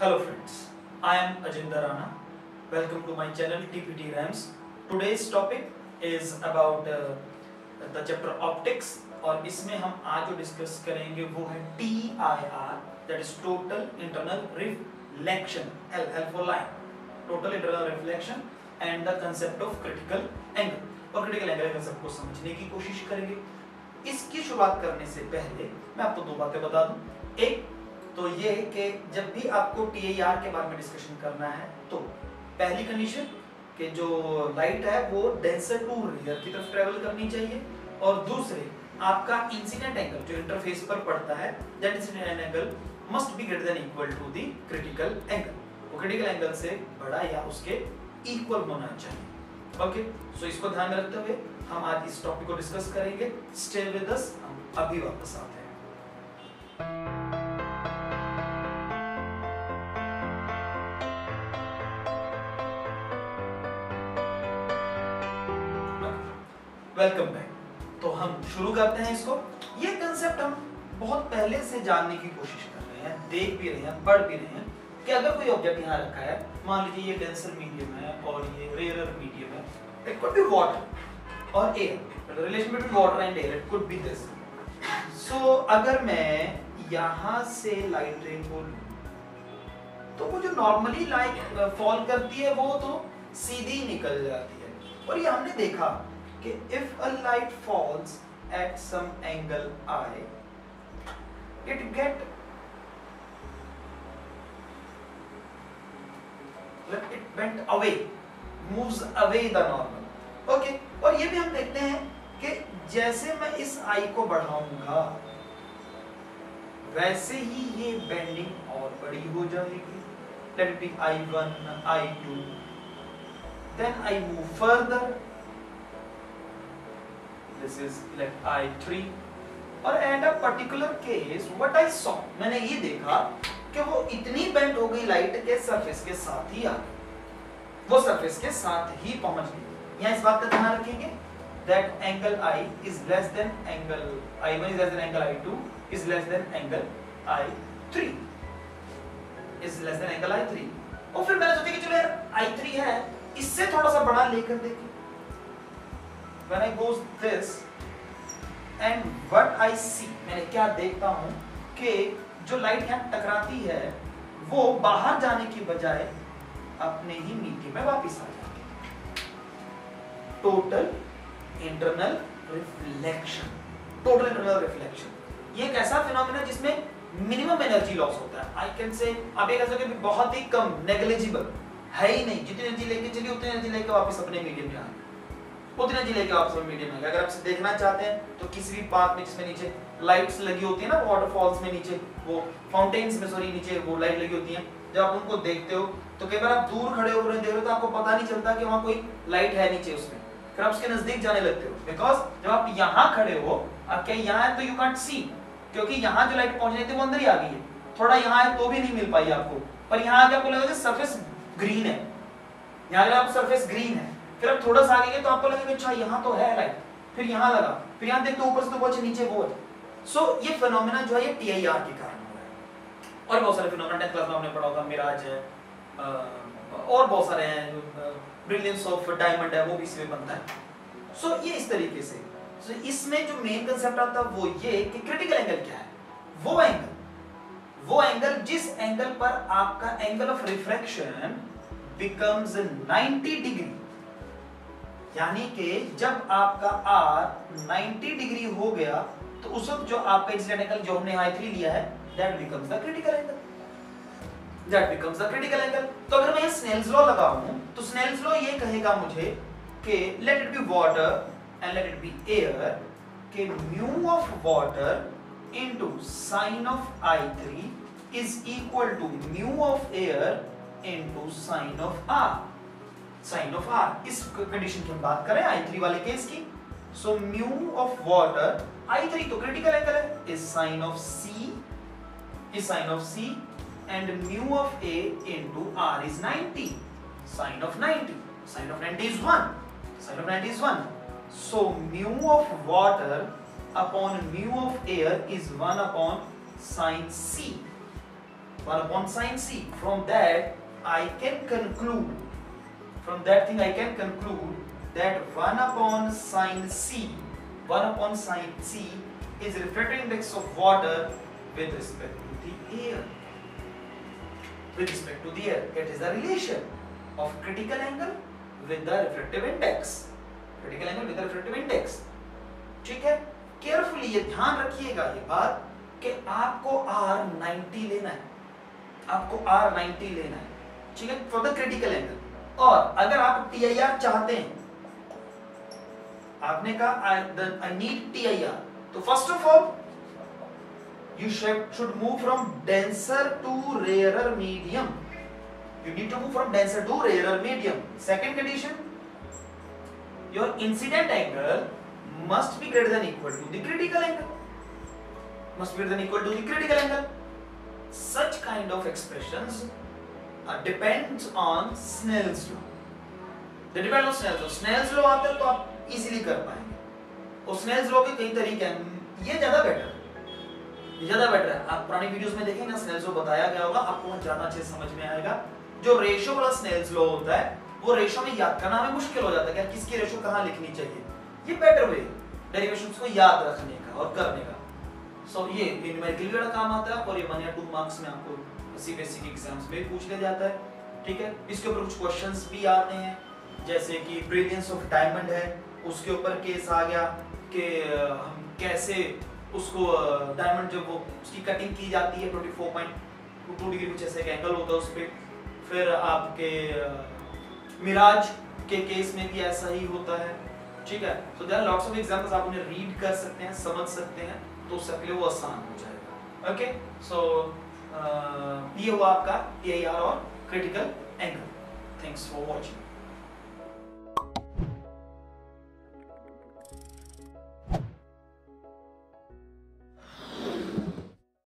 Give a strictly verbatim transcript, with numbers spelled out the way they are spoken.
Hello friends, I am Ajinder Rana. Welcome to my channel T P T Rams. Today's topic is about uh, the chapter optics और इसमें हम आज जो discuss करेंगे वो है T I R, that is total internal reflection, L L for line, total internal reflection and the concept of critical angle. और critical angle concept को समझने की कोशिश करेंगे. इसकी शुरुआत करने से पहले मैं आपको दो बातें बता दूं. एक तो ये कि जब भी आपको टी आई आर के बारे में डिस्कशन करना है तो पहली कंडीशन कि जो लाइट है वो डेंसर टू रियर की तरफ ट्रेवल करनी चाहिए और दूसरे आपका इंसिडेंट एंगल जो इंटरफेस पर पड़ता है that incident angle must be greater than equal to the critical angle. वो क्रिटिकल एंगल से बड़ा या उसके इक्वल होना चाहिए. ओके, सो इसको ध्यान में रखते हुए हम आज इस टॉपिक को डिस्कस करेंगे. स्टे विद अस, हम अभी वापस आते हैं. Welcome back. तो हम शुरू करते हैं इसको. ये कंसेप्ट हम बहुत पहले से जानने की कोशिश कर रहे हैं, देख भी रहे हैं, पढ़ भी रहे हैं कि अगर कोई ऑब्जेक्ट यहाँ रखा है, मान लीजिए ये डेंसर मीडियम है और ये रेयरर मीडियम है, it could be water or air, the relation between water and air it could be this. So अगर मैं यहाँ से लाइट रे को तो वो जो नॉर्मली लाइट फॉल करती है वो तो सीधी निकल जाती है. और ये हमने देखा कि if a light falls at some angle I, it get like it bent away, moves away the normal. Okay, और ये भी हम देखते हैं कि जैसे मैं इस I को बढ़ाऊंगा वैसे ही ये बेंडिंग और बड़ी हो जाएगी. Let it be I one, I two, then I move further. This is like I three और at a particular case what I saw, मैंने ये देखा कि वो इतनी बेंड हो गई लाइट के सरफेस के साथ ही आ गई, वो सरफेस के साथ ही पहुंच गई. यहाँ इस बात का ध्यान रखेंगे that angle I is less than angle I one is less than angle I two is less than angle I three is less than angle I three. और फिर मैंने सोचा कि चलो यार I three है, इससे थोड़ा सा बड़ा लेकर देखें. When I goes this and what I see, मैंने क्या देखता हूँ कि जो लाइट यहाँ टकराती है वो बाहर जाने की बजाय अपने ही मीडियम में वापस आ जाती है. Total internal reflection. Total internal reflection ये एक ऐसा फिनोमेना जिसमें मिनिमम एनर्जी लॉस होता है. आई कैन से आप ये कह सकते हैं बहुत ही कम, नेग्लिजिबल है ही नहीं. जितनी एनर्जी लेके चलिए उतनी एनर्जी लेके वापस अपने मीडियम में आ गए, उतनी एनर्जी लेके वापस अपने मीडियम में. अगर आप इसे देखना चाहते हैं तो किसी भी पार्क में जिसमें नीचे लाइट्स लगी होती है ना, वाटरफॉल्स में नीचे वो फाउंटेन्स में सॉरी नीचे वो लाइट लगी होती है, जब आप उनको देखते हो तो कई बार आप दूर खड़े होकर देख रहे हो तो आपको पता नहीं चलता कि वहाँ कोई लाइट है नीचे उसमें. फिर आप उसके नजदीक जाने लगते हो बिकॉज जब आप यहाँ खड़े हो, आप क्या यहाँ है तो यू कांट सी, क्योंकि यहाँ जो लाइट पहुंचनी थी वो अंदर ही आ गई है. थोड़ा यहाँ है तो भी नहीं मिल पाई आपको, पर यहाँ आके आपको लगेगा सरफेस ग्रीन है. यहाँ अगर आप सरफेस ग्रीन है, फिर आप थोड़ा सा आगे गए तो आपको लगेगा अच्छा यहाँ तो है लाइट, फिर यहाँ लगा, फिर यहाँ देखते ऊपर से तो बहुत नीचे वो है. सो so, ये फिनोमेना जो है ये टी आई आर के कारण हो रहा है. और बहुत सारे फिनोमेना टेंथ क्लास में हमने पढ़ा होगा, मिराज है और बहुत सारे हैं, ब्रिलियंस ऑफ डायमंड है, वो भी इसमें बनता है. सो so, ये इस तरीके से. so, इसमें जो मेन कंसेप्ट आता है वो ये कि क्रिटिकल एंगल क्या है. वो एंगल वो एंगल जिस एंगल पर आपका angle of refraction becomes ninety degree, यानी कि जब आपका R नाइंटी डिग्री हो गया तो उस वक्त जो आपका इंसिडेंट एंगल जो हमने I थ्री लिया है that becomes the critical angle. That becomes the critical angle. तो अगर मैं ये स्नेल्स लॉ लगाऊं तो स्नेल्स लॉ ये कहेगा मुझे कि let it be water and let it be air कि mu of water into sin of I three is equal to mu of air into sin of R. Sin of R, इस condition की हम बात करें I three वाले case की. So mu of water, I three तो critical angle है, is sin of C, is sin of C and mu of A into R is ninety. Sin of ninety, sin of ninety is one. Sin of ninety is one. So mu of water upon mu of air is one upon sin C. One upon sine C. From that I can conclude, from that thing I can conclude that one upon sine C, one upon sine C is refractive index of water with respect to the air. With respect to the air, it is the relation of critical angle with the refractive index. Critical angle with the refractive index. ठीक है, carefully ये ध्यान रखिएगा ये बात कि आपको R ninety लेना है, आपको R नाइंटी लेना है, ठीक है, फॉर द क्रिटिकल एंगल. और अगर आप T I R चाहते हैं, आपने कहा I need T I R, तो first of all you should should move from denser to rarer medium. You need to move from denser to rarer medium. Second condition, your incident angle must be greater than equal to the critical angle. Must be greater than equal to the critical angle. Such kind of expressions uh, depends on Snell's law. They depend on Snell's law. Snell's law आता है तो आप easily कर पाएंगे. और Snell's law के कई तरीके हैं, ये ज्यादा बेटर है, ये ज्यादा बेटर है. आप पुरानी वीडियोस में देखेंगे ना, स्नेल्स लॉ बताया गया होगा, आपको ज्यादा अच्छे समझ में आएगा. जो रेशियो वाला स्नेल्स लॉ होता है, वो रेशियो में याद करना हमें मुश्किल हो जाता है कि किसकी रेशियो कहां लिखनी चाहिए. ये बेटर वे डेरिवेशंस को याद रखने का और करने का. सो so, ये न्यूमेरिकल भी बड़ा काम आता है, और ये वन या टू मार्क्स में आपको सी बी एस ई के एग्जाम्स में पूछ लिया जाता है. ठीक है, इसके ऊपर कुछ क्वेश्चंस भी आते हैं, जैसे कि ब्रिलियंस ऑफ डायमंड है, उसके ऊपर केस आ गया कि हम कैसे उसको डायमंड जब वो उसकी कटिंग की जाती है चौबीस पॉइंट टू डिग्री कुछ ऐसे एक एंगल होता है उस पे. फिर आपके मिराज के केस में भी ऐसा ही होता है. ठीक है, so there are lots of examples, आप उन्हें रीड कर सकते हैं, समझ सकते हैं, तो उसके लिए वो आसान हो जाएगा. ओके, सो ये हुआ आपका T I R और critical angle. Thanks for watching.